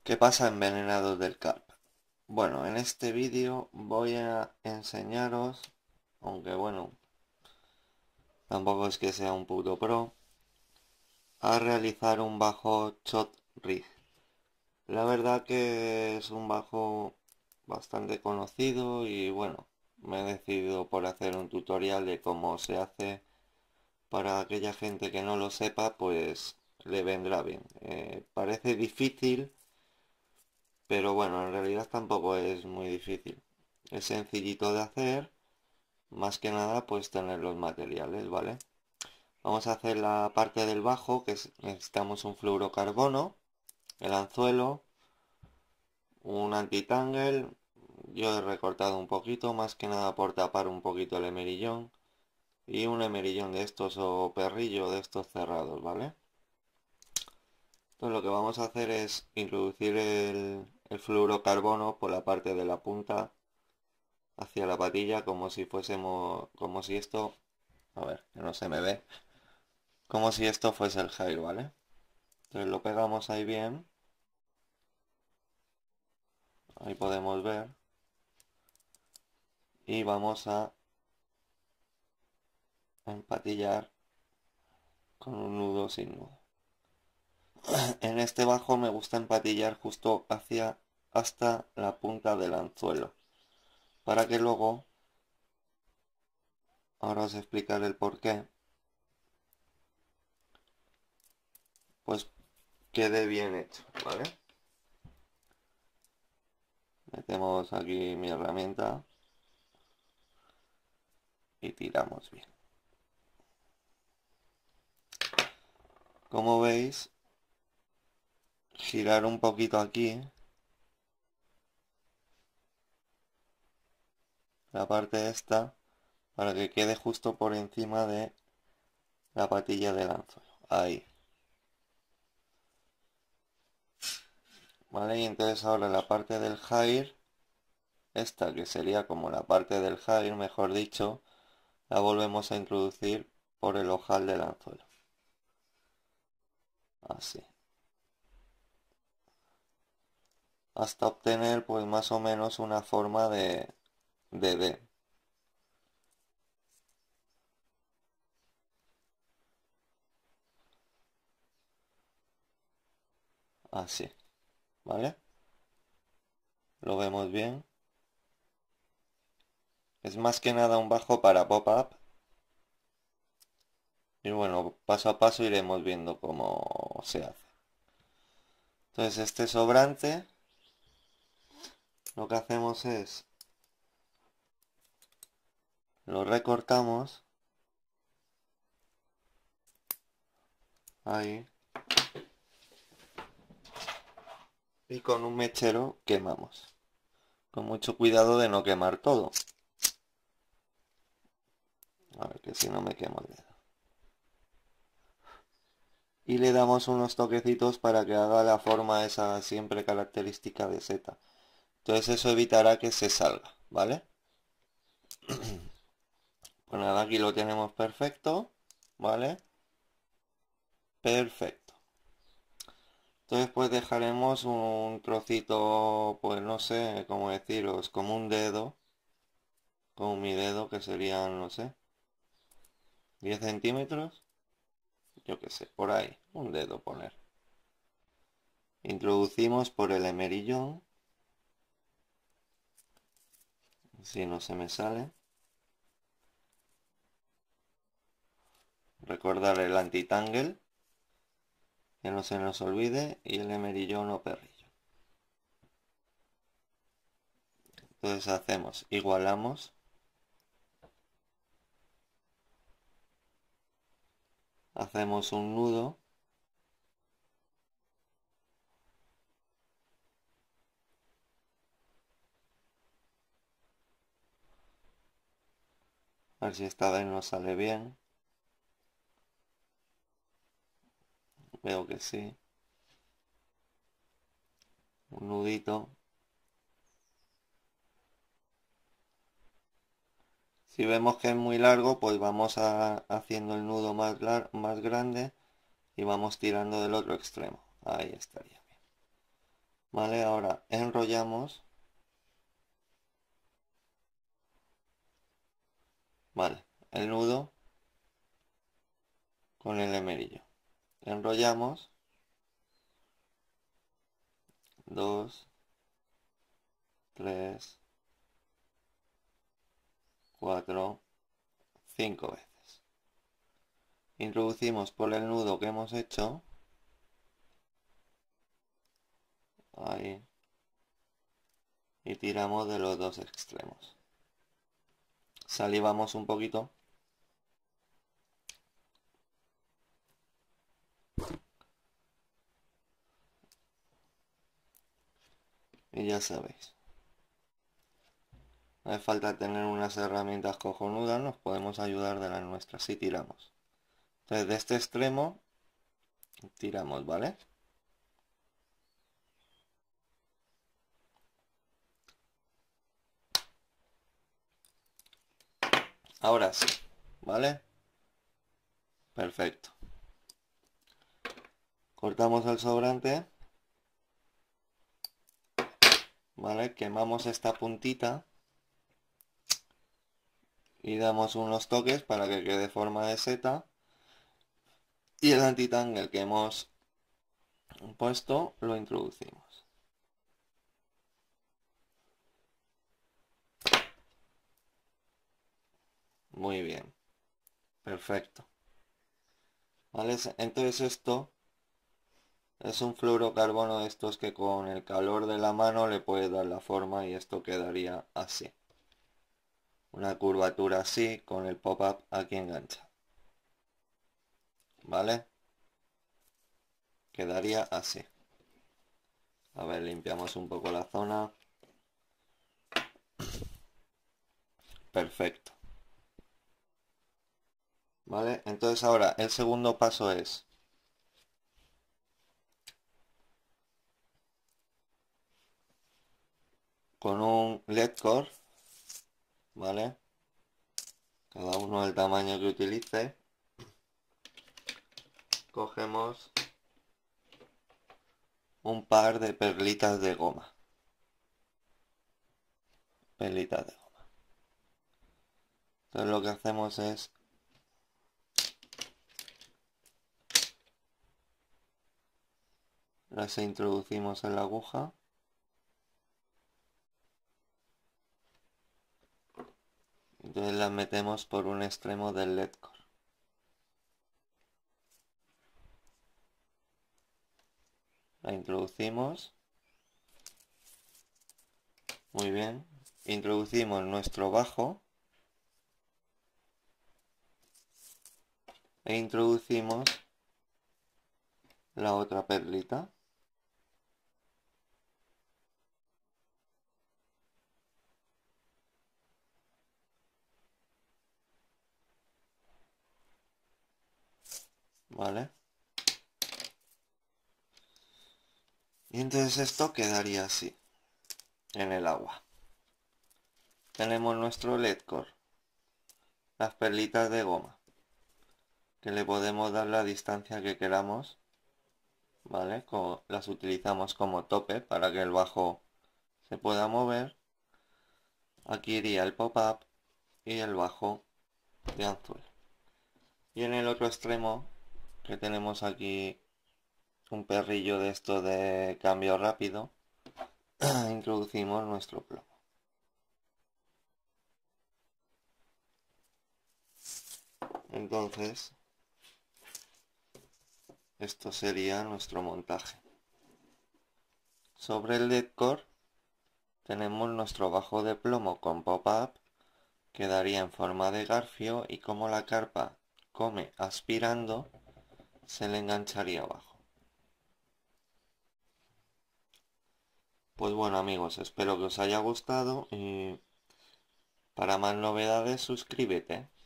¿Qué pasa envenenados del carp? Bueno, en este vídeo voy a enseñaros, aunque bueno, tampoco es que sea un puto pro, a realizar un bajo shot rig. La verdad que es un bajo bastante conocido y bueno, me he decidido por hacer un tutorial de cómo se hace para aquella gente que no lo sepa, pues le vendrá bien. Parece difícil, pero bueno, en realidad tampoco es muy difícil. Es sencillito de hacer, más que nada pues tener los materiales, ¿vale? Vamos a hacer la parte del bajo, necesitamos un fluorocarbono, el anzuelo, un antitangle, yo he recortado un poquito, más que nada por tapar un poquito el emerillón, y un emerillón de estos o perrillo de estos cerrados, ¿vale? Entonces lo que vamos a hacer es introducir el fluorocarbono por la parte de la punta hacia la patilla como si fuésemos, como si esto, a ver, que no se me ve, como si esto fuese el jail, ¿vale? Entonces lo pegamos ahí bien, ahí podemos ver, y vamos a empatillar con un nudo sin nudo. En este bajo me gusta empatillar justo hacia hasta la punta del anzuelo, para que luego, ahora os explicaré el por qué, pues quede bien hecho, ¿vale? Metemos aquí mi herramienta y tiramos bien. Como veis, girar un poquito aquí, la parte esta, para que quede justo por encima de la patilla del anzuelo. Ahí. ¿Vale? Y entonces ahora la parte del jair, esta que sería como la parte del jair, mejor dicho, la volvemos a introducir por el ojal del anzuelo. Así. Hasta obtener pues más o menos una forma de D. Así. ¿Vale? Lo vemos bien. Es más que nada un bajo para pop-up. Y bueno, paso a paso iremos viendo cómo se hace. Entonces este sobrante, lo que hacemos es, lo recortamos, ahí, y con un mechero quemamos. Con mucho cuidado de no quemar todo. A ver, que si no me quemo el dedo. Y le damos unos toquecitos para que haga la forma esa siempre característica de seta. Entonces eso evitará que se salga, ¿vale? Pues nada, aquí lo tenemos perfecto, ¿vale? Perfecto. Entonces pues dejaremos un trocito, pues no sé cómo deciros, como un dedo, como mi dedo que serían, no sé, 10 centímetros, yo qué sé, por ahí, un dedo poner. Introducimos por el emerillón, si no se me sale. Recordar el antitangle, que no se nos olvide, y el emerillón o perrillo. Entonces hacemos, igualamos, hacemos un nudo, a ver si esta vez nos sale bien. Veo que sí. Un nudito. Si vemos que es muy largo, pues vamos haciendo el nudo más grande y vamos tirando del otro extremo. Ahí estaría bien. Vale, ahora enrollamos. Vale, el nudo con el emerillo. Enrollamos. 2, 3, 4, 5 veces. Introducimos por el nudo que hemos hecho. Ahí. Y tiramos de los dos extremos. Salivamos un poquito. Y ya sabéis. No hace falta tener unas herramientas cojonudas, nos podemos ayudar de las nuestras si tiramos. Entonces de este extremo tiramos, ¿vale? Ahora sí, ¿vale? Perfecto. Cortamos el sobrante, ¿vale? Quemamos esta puntita y damos unos toques para que quede forma de seta. Y el antitangle que hemos puesto lo introducimos. Muy bien. Perfecto. ¿Vale? Entonces esto es un fluorocarbono de estos que con el calor de la mano le puede dar la forma y esto quedaría así. Una curvatura así con el pop-up aquí engancha. ¿Vale? Quedaría así. A ver, limpiamos un poco la zona. Perfecto. ¿Vale? Entonces ahora el segundo paso es con un LED core, ¿vale? Cada uno del tamaño que utilice. Cogemos un par de perlitas de goma. Perlitas de goma. Entonces lo que hacemos es las introducimos en la aguja. Entonces las metemos por un extremo del LED core. La introducimos. Muy bien. Introducimos nuestro bajo. E introducimos la otra perlita. ¿Vale? Y entonces esto quedaría así, en el agua. Tenemos nuestro LED core, las perlitas de goma, que le podemos dar la distancia que queramos, ¿vale? Las utilizamos como tope para que el bajo se pueda mover. Aquí iría el pop-up y el bajo de anzuelo. Y en el otro extremo, que tenemos aquí un perrillo de esto de cambio rápido, introducimos nuestro plomo. Entonces, esto sería nuestro montaje. Sobre el LED core tenemos nuestro bajo de plomo con pop-up, quedaría en forma de garfio y como la carpa come aspirando, se le engancharía abajo. Pues bueno amigos, espero que os haya gustado y para más novedades suscríbete.